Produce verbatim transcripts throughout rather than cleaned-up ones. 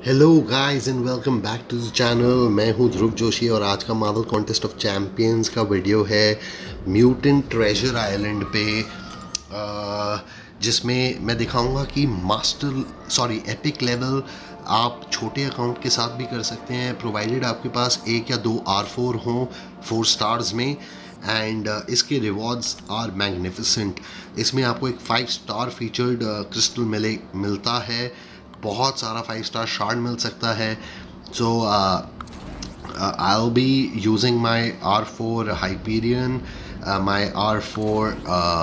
Hello guys and welcome back to the channel. मैं हूं ध्रुव जोशी और आज का मार्वल कॉन्टेस्ट ऑफ चैंपियंस का वीडियो है म्यूटेंट ट्रेजर आइलैंड पे, अ, जिसमें मैं दिखाऊंगा कि मास्टर सॉरी एपिक लेवल आप छोटे अकाउंट के साथ भी कर सकते हैं, प्रोवाइडेड आपके पास एक या दो आर फोर हों फोर स्टार्स में। एंड uh, इसके रिवॉर्ड्स आर मैग्निफिसेंट। इसमें आपको एक फाइव स्टार फीचर्ड क्रिस्टल मिले मिलता है, बहुत सारा फाइव स्टार शार्ड मिल सकता है। So I will be using my R four Hyperion, my R four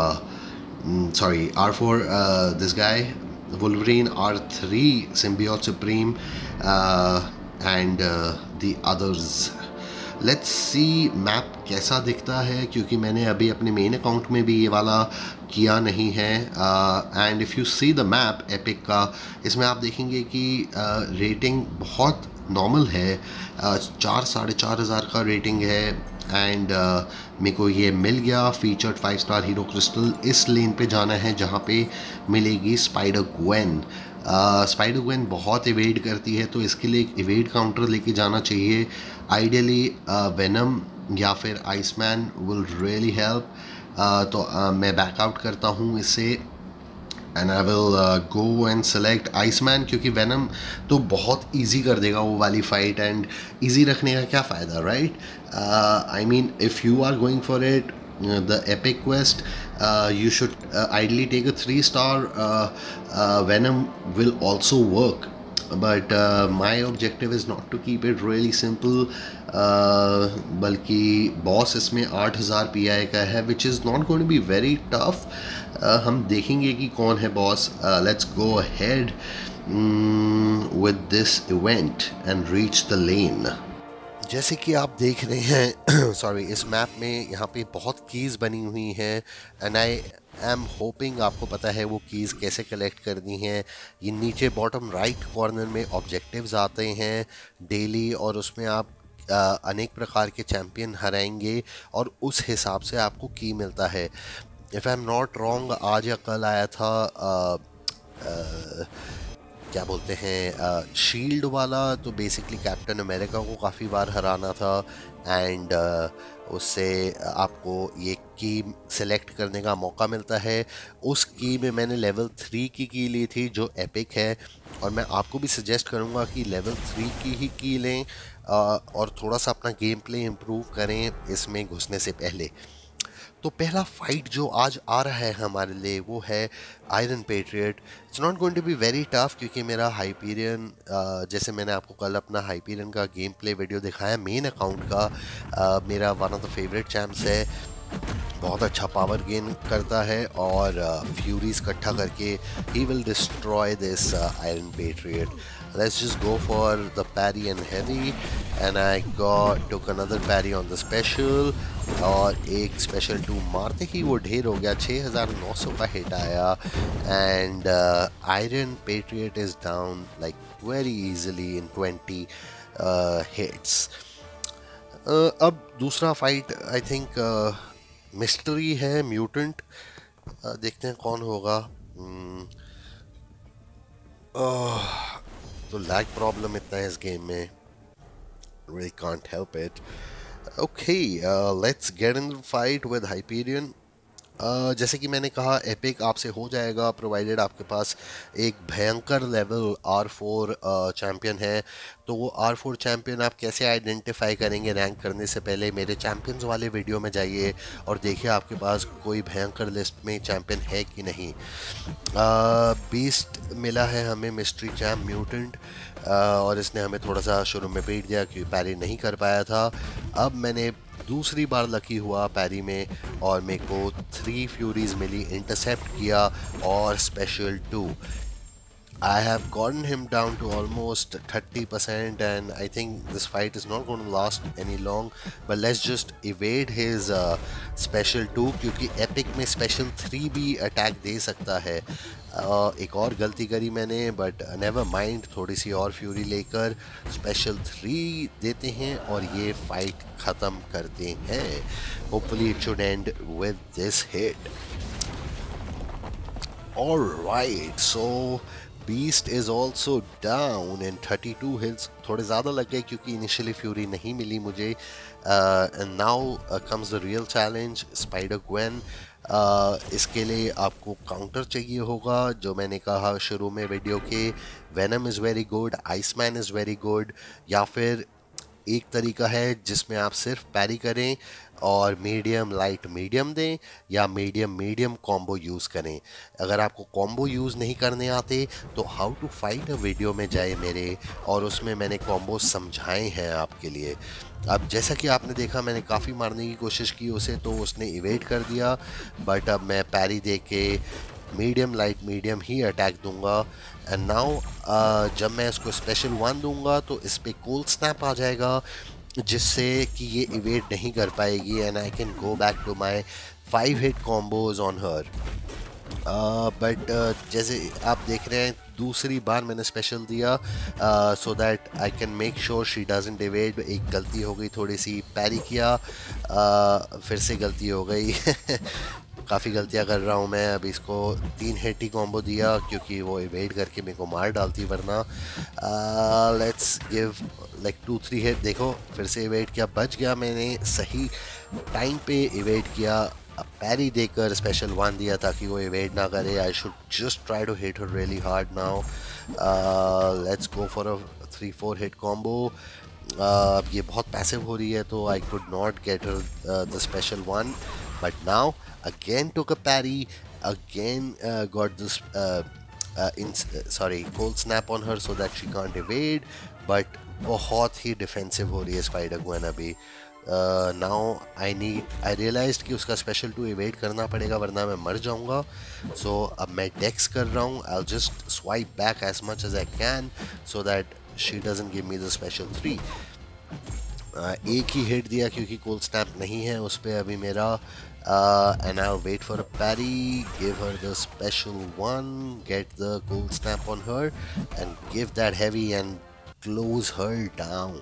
sorry R four, uh, this guy Wolverine, R three symbiote supreme, uh, and uh, the others. Let's see map कैसा दिखता है, क्योंकि मैंने अभी अपने main account में भी ये वाला किया नहीं है। And if you see the map epic का, इसमें आप देखेंगे कि रेटिंग uh, बहुत नॉर्मल है, uh, चार साढ़े चार हज़ार का रेटिंग है। एंड uh, मेरे को ये मिल गया featured five star hero crystal. इस लेन पे जाना है जहाँ पे मिलेगी स्पाइडर ग्वेन। स्पाइडर ग्वेन बहुत इवेड करती है, तो इसके लिए एक इवेड काउंटर लेके जाना चाहिए। आइडियली वेनम या फिर आइसमैन विल रियली हेल्प। तो uh, मैं बैकआउट करता हूँ इससे and I will go and select Iceman, क्योंकि वेनम तो बहुत इजी कर देगा वो वाली फाइट। एंड इजी रखने का क्या फ़ायदा, right? I mean if you are going for it the epic quest, uh, you should uh, ideally take a three star. uh, uh, Venom will also work, but uh, my objective is not to keep it really simple. uh, बल्कि boss इसमें आठ हज़ार P I का है, which is not going to be very tough. हम देखेंगे कि कौन है boss. Let's go ahead with this event and reach the lane. जैसे कि आप देख रहे हैं सॉरी इस मैप में यहाँ पे बहुत कीज़ बनी हुई हैं, एंड आई एम होपिंग आपको पता है वो कीज़ कैसे कलेक्ट करनी है। ये नीचे बॉटम राइट कॉर्नर में ऑब्जेक्टिव्स आते हैं डेली, और उसमें आप आ, अनेक प्रकार के चैम्पियन हराएंगे और उस हिसाब से आपको की मिलता है। If I am not wrong, आज या कल आया था आ, आ, क्या बोलते हैं शील्ड वाला, तो बेसिकली कैप्टन अमेरिका को काफ़ी बार हराना था। एंड uh, उससे आपको ये की सेलेक्ट करने का मौका मिलता है। उस की में मैंने लेवल थ्री की की ली थी जो एपिक है, और मैं आपको भी सजेस्ट करूँगा कि लेवल थ्री की ही की लें, uh, और थोड़ा सा अपना गेम प्ले इम्प्रूव करें इसमें घुसने से पहले। तो पहला फाइट जो आज आ रहा है हमारे लिए वो है Iron Patriot. It's not going to be very tough, क्योंकि मेरा हाइपीरियन, जैसे मैंने आपको कल अपना हाइपीरियन का गेम प्ले वीडियो दिखाया मेन अकाउंट का, uh, मेरा one of the favourite champs है। बहुत अच्छा पावर गेन करता है, और फ्यूरीज इकट्ठा करके ही will destroy this Iron Patriot. Let's just go for the parry and heavy, and I got took another parry on the special, और एक स्पेशल टू मारते ही वो ढेर हो गया। छः हज़ार नौ सौ का हिट आया, and Iron Patriot is down like very easily in twenty hits. अब दूसरा फाइट आई थिंक मिस्ट्री है, म्यूटेंट। uh, देखते हैं कौन होगा। hmm, uh, तो लैग प्रॉब्लम इतना है इस गेम में, really can't help it. Okay, uh, let's get in the fight with Hyperion. Uh, जैसे कि मैंने कहा एपिक आपसे हो जाएगा प्रोवाइडेड आपके पास एक भयंकर लेवल आर फोर चैम्पियन है। तो वो आर फोर चैम्पियन आप कैसे आइडेंटिफाई करेंगे रैंक करने से पहले, मेरे चैम्पियंस वाले वीडियो में जाइए और देखिए आपके पास कोई भयंकर लिस्ट में चैम्पियन है कि नहीं। बीस्ट मिला है हमें मिस्ट्री चैम्प म्यूटेंट, और इसने हमें थोड़ा सा शुरू में पीट दिया क्योंकि पैरी नहीं कर पाया था। अब मैंने दूसरी बार लकी हुआ पैरी में, और मेरे को थ्री फ्यूरीज मिली, इंटरसेप्ट किया और special two. I have gotten him down to almost thirty percent, and I think this fight is not going to last any long. But let's just evade his uh, special two, क्योंकि epic में special three भी attack दे सकता है। uh, एक और गलती करी मैंने, but never mind, थोड़ी सी और फ्यूरी लेकर special three देते हैं और ये fight ख़त्म करते हैं। Hopefully it should end with this hit. All right, so beast is also down in thirty two hits. थोड़े ज़्यादा लग गए क्योंकि इनिशियली फ्यूरी नहीं मिली मुझे. And now comes the real challenge, spider Gwen. इसके लिए आपको काउंटर चाहिए होगा, जो मैंने कहा शुरू में वीडियो के. Venom is very good, Iceman is very good, या फिर एक तरीका है जिसमें आप सिर्फ पैरी करें और मीडियम लाइट मीडियम दें, या मीडियम मीडियम कॉम्बो यूज़ करें. अगर आपको कॉम्बो यूज़ नहीं करने आते तो how to fight a video में जाए मेरे, और उसमें मैंने कॉम्बो समझाए हैं आपके लिए. अब जैसा कि आपने देखा, मैंने काफ़ी मारने की कोशिश की उसे, तो उसने इवेट कर दिया. बट अब मैं पैरी दे के मीडियम लाइट मीडियम ही अटैक दूंगा. एंड नाउ जब मैं इसको स्पेशल वन दूंगा तो इस पर कोल्ड स्नैप आ जाएगा, जिससे कि ये इवेट नहीं कर पाएगी. And I can go back to my five hit combos on her. But जैसे आप देख रहे हैं, दूसरी बार मैंने स्पेशल दिया so that I can make sure she doesn't evade. एक गलती हो गई, थोड़ी सी पैरी किया, uh, फिर से गलती हो गई. काफ़ी गलतियां कर रहा हूँ मैं. अभी इसको तीन हिट ही कॉम्बो दिया क्योंकि वो इवेड करके मेरे को मार डालती, वरना. Let's give like two three hit. देखो फिर से इवेड किया, बच गया मैंने, सही टाइम पे इवेड किया. पैरी देकर स्पेशल वन दिया ताकि वो इवेड ना करे. I should just try to hit her really hard now. Let's go for a three four hit combo. ये बहुत पैसिव हो रही है, तो I could not get her the special one. But now again took a parry, again uh, got this uh, uh, in, uh, sorry cold snap on her so that she can't evade. But बहुत ही defensive हो रही है spider Gwen अभी. Now I need I realize कि उसका special to evade करना पड़ेगा, वरना मैं मर जाऊंगा. सो so, अब मैं डेक्स कर रहा हूँ. I just swipe back as much as I can so that she doesn't give me the special three. एक ही हिट दिया क्योंकि कोल्ड स्नैप नहीं है उस पर अभी मेरा. Uh, and I'll wait for a parry, give her the special one, get the cold snap on her, and give that heavy and close her down.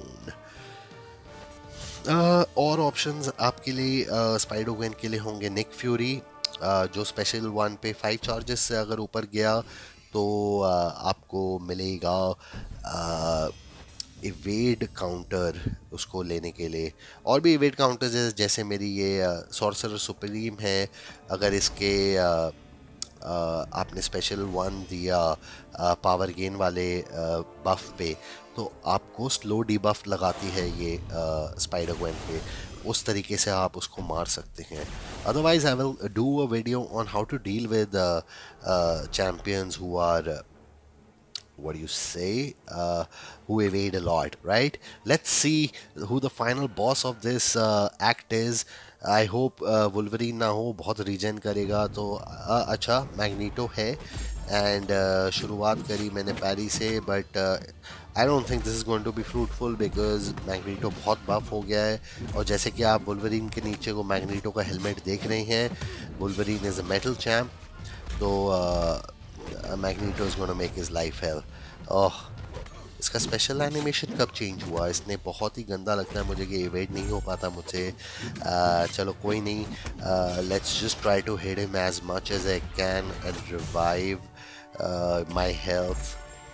Uh, और ऑप्शंस आपके लिए स्पाइडर ग्वेन के लिए होंगे निक फ्यूरी, uh, जो special one पे five charges से अगर ऊपर गया तो uh, आपको मिलेगा uh, इवेड काउंटर उसको लेने के लिए. और भी इवेड काउंटर्स है, जैसे मेरी ये सॉर्सरर सुप्रीम है. अगर इसके आ, आ, आपने स्पेशल वन दिया पावर गेन वाले बफ पे, तो आपको स्लो डी बफ लगाती है ये स्पाइडर ग्वेन पे. उस तरीके से आप उसको मार सकते हैं. Otherwise I will do a video on how to deal with champions who are, what do you say, uh, who evade a lot, right? Let's see who the final boss of this uh, act is. I hope uh, Wolverine ना हो, बहुत reason करेगा. तो uh, अच्छा magneto है. And uh, शुरुआत करी मैंने पैरी से, but I don't think this is going to be fruitful because Magneto बहुत बफ हो गया है. और जैसे कि आप वुल्वरीन के नीचे को मैग्नीटो का हेलमेट देख रहे हैं, Wolverine is a metal champ. तो uh, Magneto is going to make his life hell. Oh, इसका स्पेशल एनिमेशन कब चेंज हुआ? इसने बहुत ही गंदा लगता है मुझे कि इवेट नहीं हो पाता मुझसे. uh, चलो कोई नहीं, let's just try to hit him as much as I can and revive my health.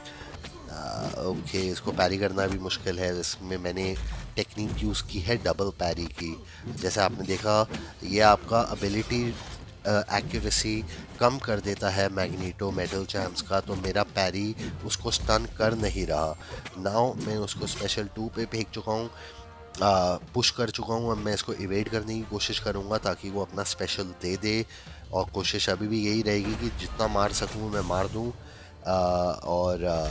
Okay, इसको पैरी करना भी मुश्किल है. इसमें मैंने टेक्निक यूज़ की है डबल पैरी की. जैसे आपने देखा, ये आपका एबिलिटी एक्यूरेसी uh, कम कर देता है मैग्नीटो मेटल चैम्प्स का. तो मेरा पैरी उसको स्टन कर नहीं रहा. नाउ मैं उसको स्पेशल टू पे फेंक चुका हूँ, पुश कर चुका हूँ. अब मैं इसको इवेड करने की कोशिश करूँगा ताकि वो अपना स्पेशल दे दे. और कोशिश अभी भी यही रहेगी कि जितना मार सकूँ मैं मार दूँ, और आ,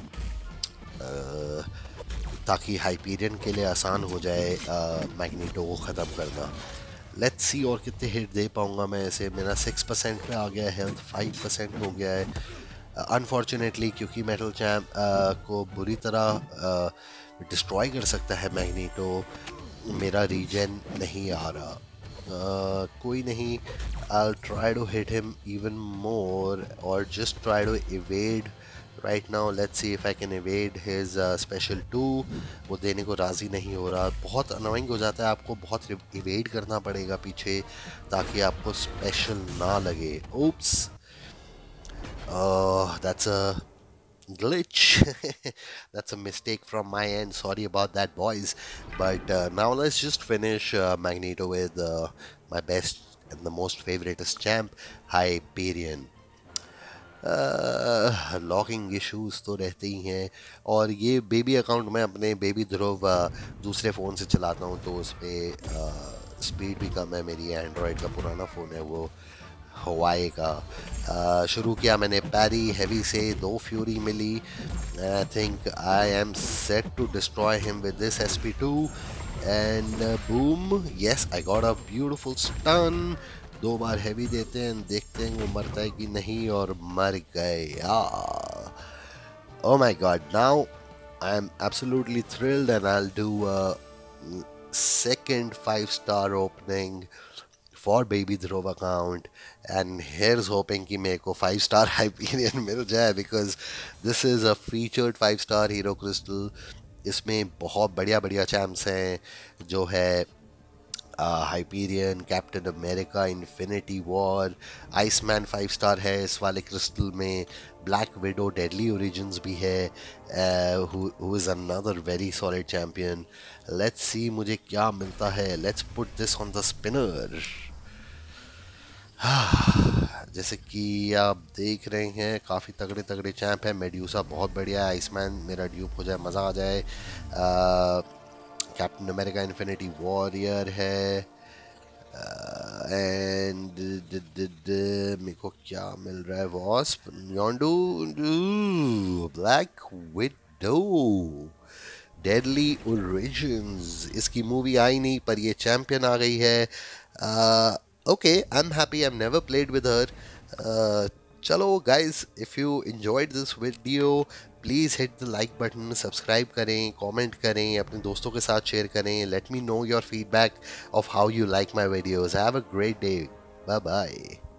आ, ताकि हाइपीरियन के लिए आसान हो जाए मैग्नीटो को ख़त्म करना. लेट्स सी और कितने हिट दे पाऊँगा मैं ऐसे. मेरा सिक्स परसेंट पे आ गया है, हेल्थ फाइव परसेंट हो गया है अनफॉर्चुनेटली, क्योंकि मेटल चैम्प को बुरी तरह डिस्ट्रॉय कर सकता है मैग्नीटो. मेरा रीजन नहीं आ रहा. uh, कोई नहीं, I try to hit him even more और just try to evade right now. Let's see if I can evade his uh, special two. वो देने को राज़ी नहीं हो रहा. बहुत अनोइंग हो जाता है, आपको बहुत इवेड करना पड़ेगा पीछे ताकि आपको स्पेशल ना लगे. oops, uh, that's a glitch. That's a mistake from my end. Sorry about that, boys. But uh, now let's just finish uh, Magneto with uh, my best and the most favoriteest champ, Hyperion. Locking issues तो रहते ही हैं, और ये baby account मैं अपने baby Dhruv uh, दूसरे phone से चलाता हूँ, तो उस पर स्पीड भी कम है। मेरी एंड्रॉयड का पुराना फ़ोन है वो, हवाई का। uh, शुरू किया मैंने पैरी हैवी से, दो फ्यूरी मिली। I think I am set to destroy him with this S P two and boom, yes I got a beautiful stun. दो बार हैवी देते हैं, देखते हैं वो मरता है कि नहीं, और मर गया। Oh my god, now I'm absolutely thrilled and I'll do a second five star opening for Baby Dhruv account, and here's hoping कि मेरे को five star Hyperion मिल जाए, because this is a featured five star hero crystal। इसमें बहुत बढ़िया बढ़िया champs हैं, जो है Hyperion, Captain America, Infinity War, Iceman five star है इस वाले क्रिस्टल में, ब्लैक विडो डेडली ओरिजिन्स भी है, who is another very solid champion. Let's see मुझे क्या मिलता है। Let's put this on the spinner. जैसे कि आप देख रहे हैं, काफ़ी तगड़े तगड़े चैम्प हैं। मेड्यूसा बहुत बढ़िया है, आइसमैन मेरा ड्यूप हो जाए, मज़ा आ जाए। कैप्टन अमेरिका इन्फिनिटी वॉरियर है, एंड मेरे को क्या मिल रहा है, Wasp, Yondu, Black Widow, Deadly Origins. इसकी मूवी आई नहीं, पर ये चैंपियन आ गई है। Okay, I am happy, I am never played with her. चलो guys, if you enjoyed this video, please hit the like button, subscribe करें, कमेंट करें, अपने दोस्तों के साथ शेयर करें। Let me know your feedback of how you like my videos. Have a great day, bye bye.